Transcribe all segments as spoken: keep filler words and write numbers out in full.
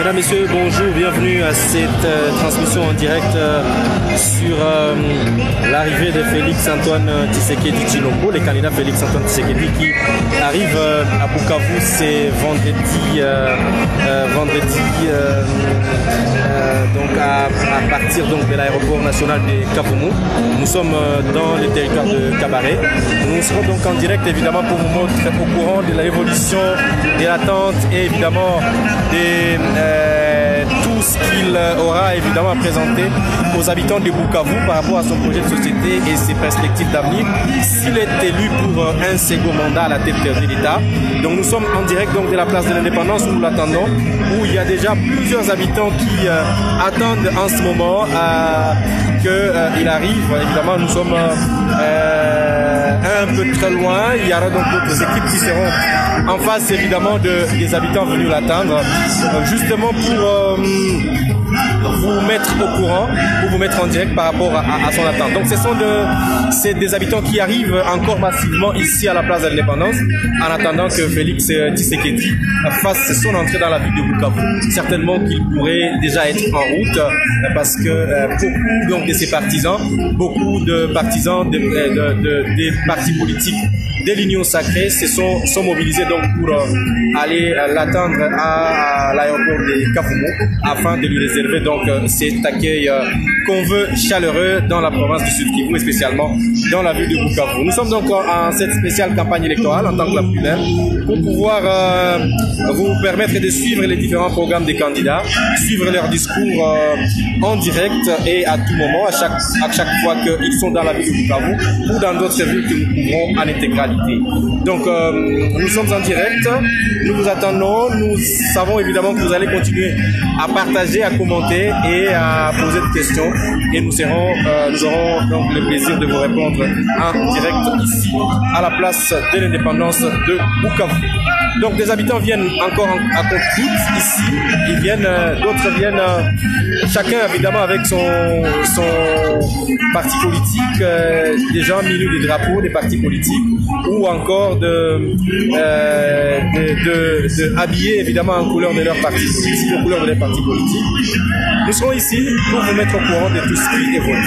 Mesdames, Messieurs, bonjour, bienvenue à cette euh, transmission en direct euh, sur euh, l'arrivée de Félix-Antoine Tshisekedi Tshilombo, le candidat Félix-Antoine Tshisekedi qui arrive euh, à Bukavu, c'est vendredi, euh, euh, vendredi euh, euh, donc à, à partir donc de l'aéroport national de Kavumu. Nous sommes euh, dans le territoire de Kabaré. Nous serons donc en direct évidemment pour vous montrer au courant de l'évolution, de l'attente et évidemment des Euh, tout ce qu'il aura évidemment à présenter aux habitants de Bukavu par rapport à son projet de société et ses perspectives d'avenir s'il est élu pour un second mandat à la tête de l'État. Donc nous sommes en direct donc de la place de l'Indépendance, nous l'attendons, où il y a déjà plusieurs habitants qui euh, attendent en ce moment euh, qu'il euh, arrive. Évidemment nous sommes euh, un peu très loin, il y aura donc d'autres équipes qui seront en face évidemment de, des habitants venus l'attendre, euh, justement pour euh, vous mettre au courant, pour vous mettre en direct par rapport à, à, à son attente. Donc ce sont de, c'est des habitants qui arrivent encore massivement ici à la place de l'Indépendance en attendant que Félix Tshisekedi fasse son entrée dans la ville de Bukavu. Certainement qu'il pourrait déjà être en route parce que euh, beaucoup donc, de ses partisans, beaucoup de partisans de, de, de, des partis politiques de l'Union sacrée se sont, sont mobilisés donc pour euh, aller euh, l'attendre à, à l'aéroport de Kavumu afin de lui réserver donc euh, cet accueil euh, qu'on veut chaleureux dans la province du Sud Kivu et spécialement dans la ville de Bukavu. Nous sommes donc en, en cette spéciale campagne électorale en tant que la populaire pour pouvoir euh, vous permettre de suivre les différents programmes des candidats, suivre leurs discours euh, en direct et à tout moment, à chaque, à chaque fois qu'ils sont dans la ville de Bukavu ou dans d'autres villes que nous couvrons en intégralité. Donc euh, nous sommes en direct, nous vous attendons, nous savons évidemment que vous allez continuer à partager, à commenter et à poser des questions et nous, serons, euh, nous aurons donc le plaisir de vous répondre en direct ici à la place de l'Indépendance de Bukavu. Donc des habitants viennent encore à compte-gouttes ici, ils viennent, euh, d'autres viennent, euh, chacun évidemment avec son, son parti politique, euh, des gens munis des drapeaux des partis politiques ou encore de, euh, de, de, de habillés évidemment en couleur de leur parti politique, en couleur de leur parti politique. Nous serons ici pour vous mettre au courant de tout ce qui évolue.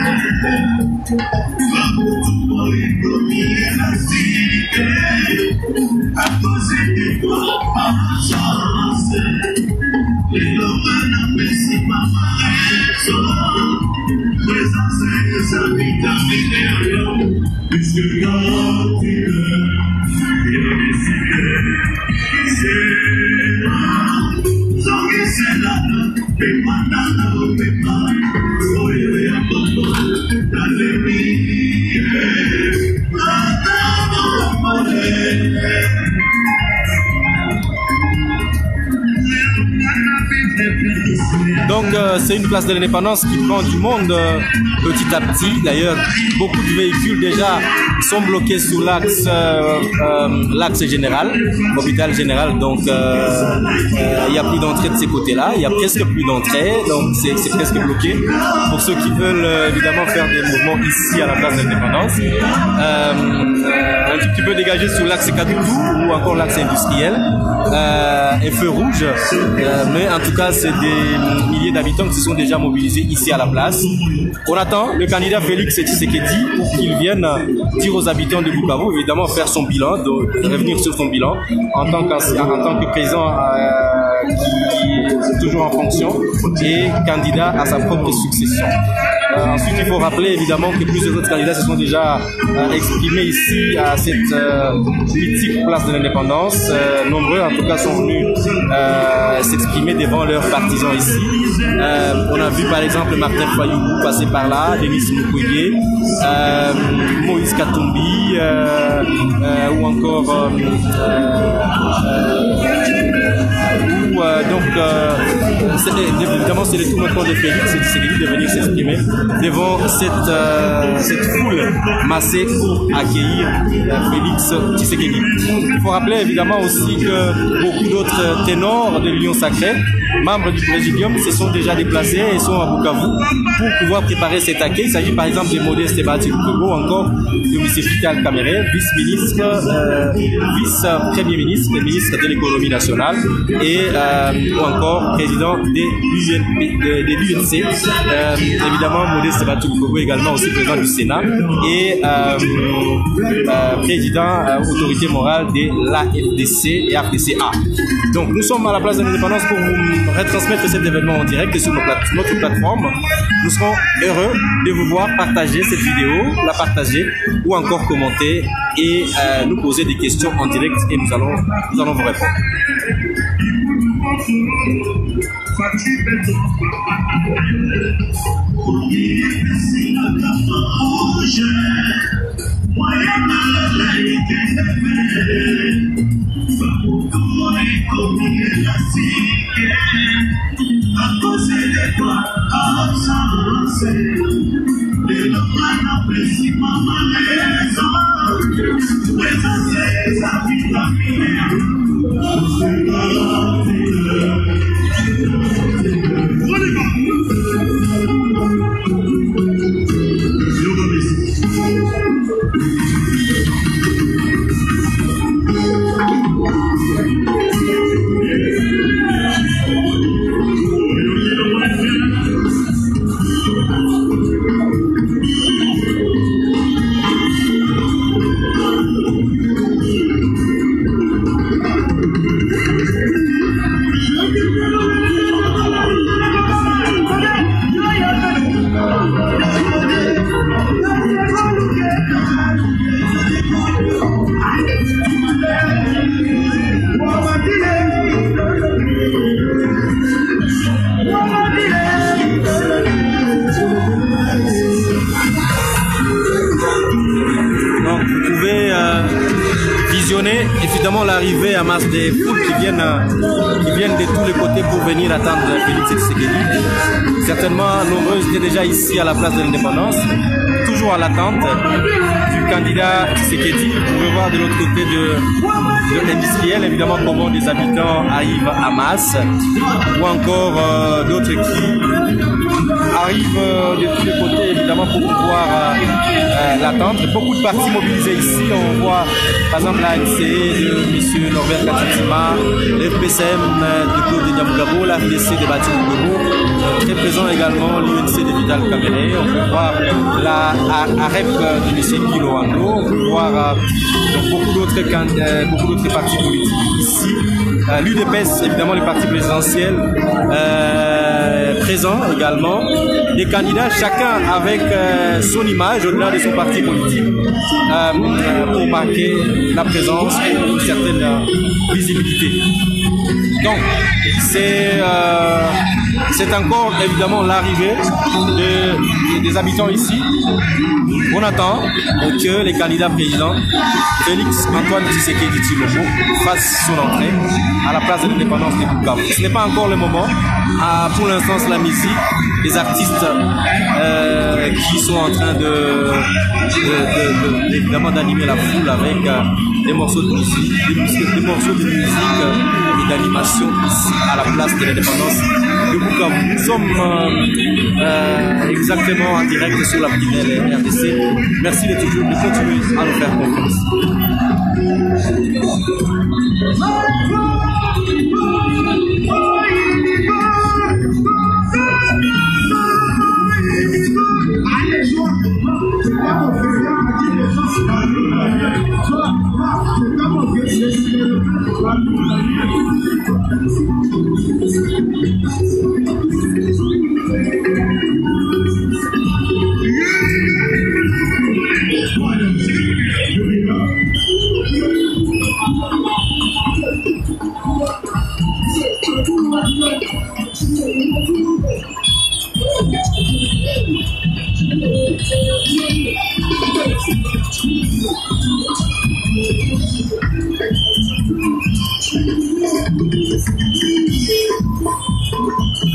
Donc euh, c'est une place de l'Indépendance qui prend du monde euh, petit à petit. D'ailleurs, beaucoup de véhicules déjà sont bloqués sous l'axe euh, euh, l'axe général, hôpital général. Donc il euh, n'y euh, a plus d'entrée de ces côtés-là, il y a presque plus d'entrée, donc c'est presque bloqué. Pour ceux qui veulent euh, évidemment faire des mouvements ici à la place de l'Indépendance, euh, un petit peu dégagé sous l'axe Kadoudou ou encore l'axe industriel euh, et feu rouge. Euh, mais en tout cas, c'est des milliers d'habitants qui se sont déjà mobilisés ici à la place. On attend le candidat Félix Tshisekedi pour qu'il vienne dire aux habitants de Bukavu, évidemment, faire son bilan, de revenir sur son bilan en tant que, en tant que président euh, qui est toujours en fonction et candidat à sa propre succession. Euh, ensuite, il faut rappeler évidemment que plusieurs autres candidats se sont déjà euh, exprimés ici à cette euh, mythique place de l'Indépendance. Euh, nombreux, en tout cas, sont venus euh, s'exprimer devant leurs partisans ici. Euh, on a vu par exemple Martin Fayulu passer par là, Denis Mukwege, euh, Moïse Katumbi, euh, euh, ou encore euh, euh, ou, euh, donc euh, évidemment, c'est le tout maintenant de Félix Tshisekedi de venir s'exprimer devant cette, euh, cette foule massée pour accueillir euh, Félix Tshisekedi. Il faut rappeler évidemment aussi que beaucoup d'autres ténors de l'Union sacrée, membres du Présidium, se sont déjà déplacés et sont à Bukavu pour pouvoir préparer cet accueil. Il s'agit par exemple de Modeste Bahati Lukwebo, encore de M. Vital Kamerhe, vice-ministre, euh, vice-premier ministre, ministre de l'économie nationale et euh, ou encore président des l'U N C. Euh, évidemment, Modeste Bahati Lukwebo également aussi président du Sénat et euh, euh, président euh, autorité morale de l'A F D C et A F D C A. Donc nous sommes à la place de l'indépendance pour vous retransmettre cet événement en direct sur notre, notre plateforme. Nous serons heureux de vous voir partager cette vidéo, la partager ou encore commenter et euh, nous poser des questions en direct et nous allons, nous allons vous répondre. Évidemment l'arrivée à masse des foules qui viennent, qui viennent de tous les côtés pour venir attendre Félix Tshisekedi. Certainement nombreux étaient déjà ici à la place de l'indépendance, toujours à l'attente du candidat Tshisekedi. Vous pouvez voir de l'autre côté de, de l'industriel, évidemment comment des habitants arrivent à masse, ou encore euh, d'autres qui arrivent euh, de tous les côtés évidemment pour pouvoir euh, euh, l'attendre. Beaucoup de partis mobilisés ici, on voit par exemple la N C de M. Norbert Katitima, le F P C M de Claude Nyamugabo, la F D C de Bahati Lukwebo, très présent également l'U N C de Vital Kamerhe, on peut voir la A R E P de M. Guy Loando, on peut voir euh, beaucoup d'autres euh, beaucoup d'autres partis politiques ici. Euh, L'U D P S, évidemment, les partis présidentiels euh, présents également. Des candidats, chacun avec euh, son image au-delà de son parti politique euh, pour marquer la présence et une certaine euh, visibilité. Donc, c'est euh, c'est encore évidemment l'arrivée de, de, des habitants ici. On attend que les candidats présidents Félix Antoine Tshisekedi Tshilombo fassent son entrée à la place de l'indépendance de Bukavu. Ce n'est pas encore le moment. Ah, pour l'instant, c'est la musique, les artistes euh, qui sont en train de, de, de, de évidemment d'animer la foule avec euh, des morceaux de musique, des, musiques, des morceaux de musique euh, et d'animation ici à la place de l'indépendance de Bukavu. Nous sommes euh, euh, exactement en direct sur la primaire R D C. Merci de toujours de continuer à nous faire confiance. Thank you.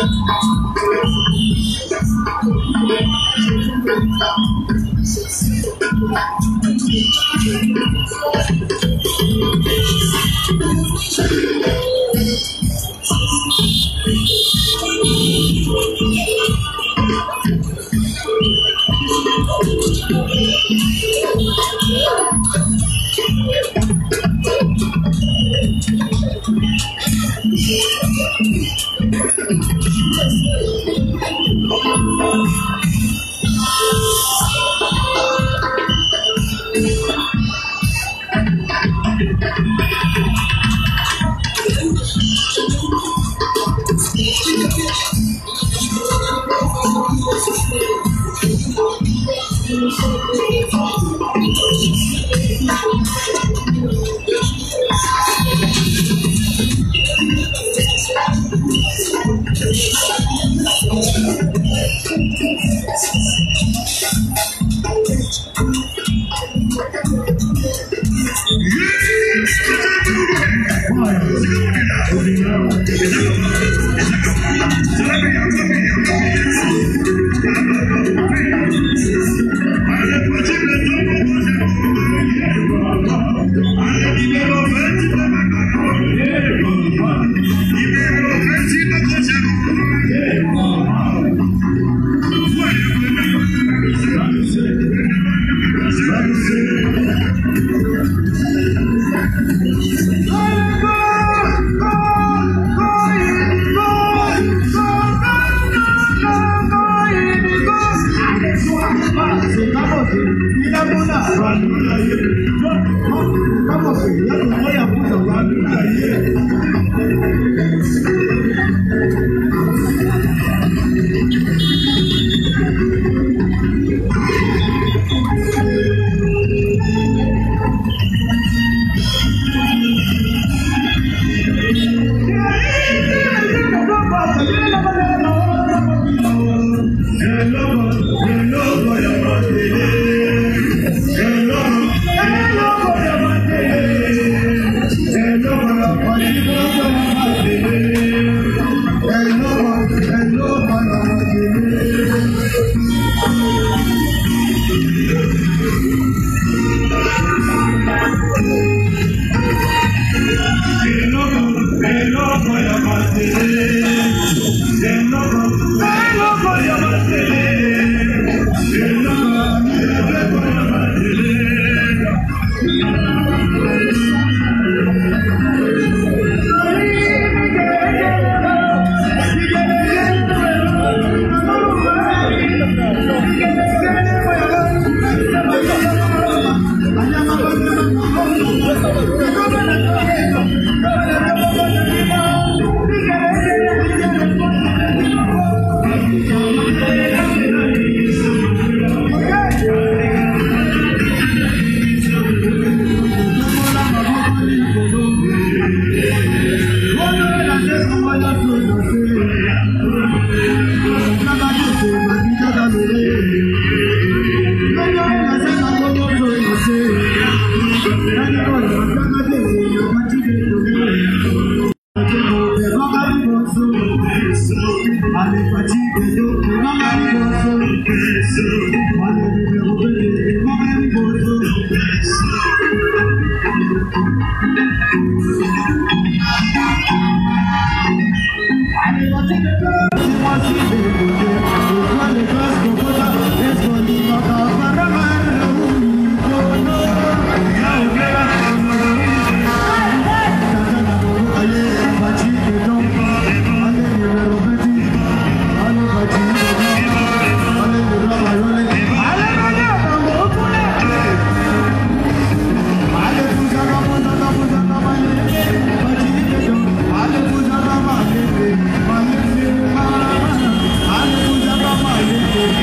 Hallelujah.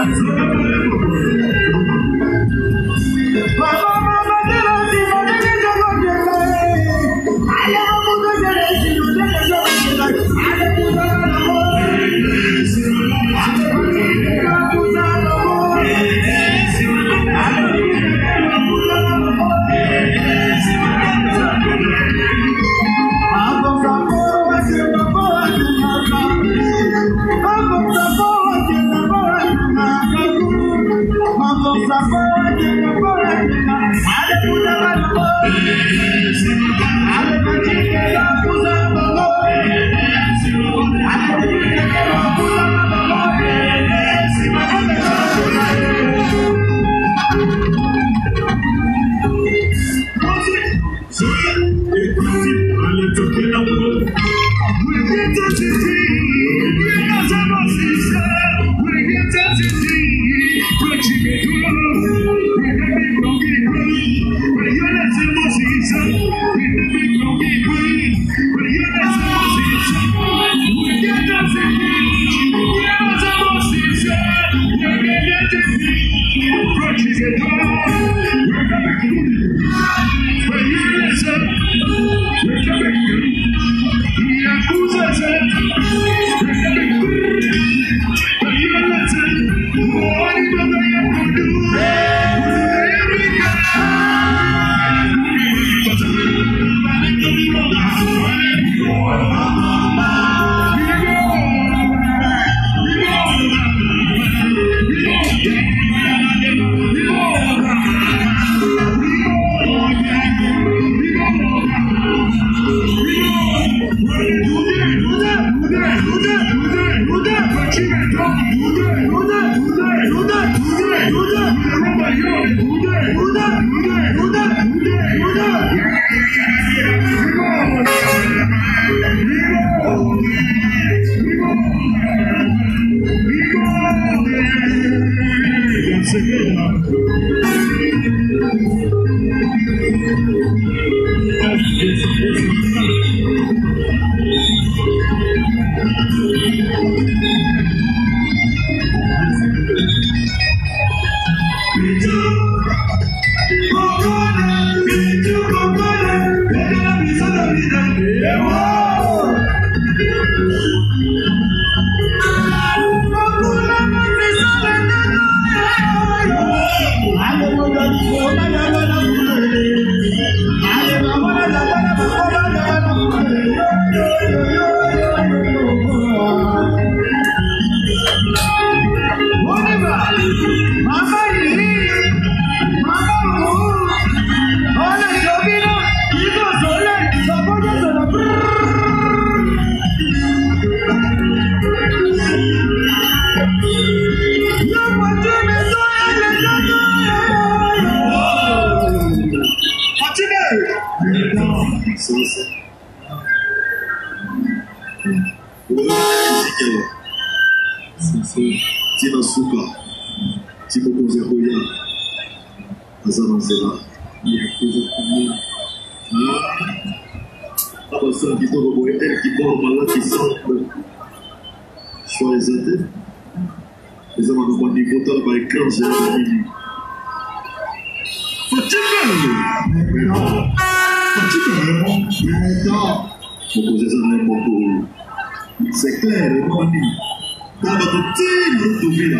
C'est clair, on dit. Dans votre team, tout vient.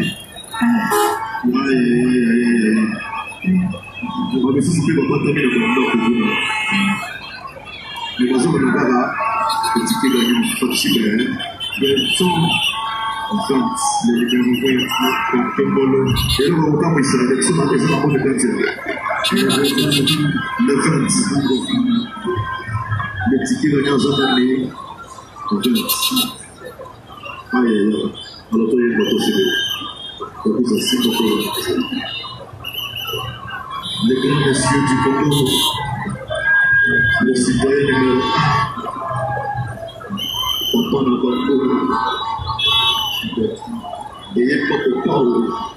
Aïe, aïe, aïe, aïe. On va me faire pas terminer le combat. Mais moi, je me dis là, petit peu gagnant, pas de super. Mais sans, en fait, les gars, comme Bolo. Et là, on va pas essayer avec ce matin, c'est pas bon de faire le vingt, le petit peu gagnant, j'en aïe aïe aïe, alors toi il y a une possibilité. Donc ça c'est beaucoup. Les grands messieurs du Congo, le citoyen numéro un, on prend encore beaucoup. Et il n'y a pas de power.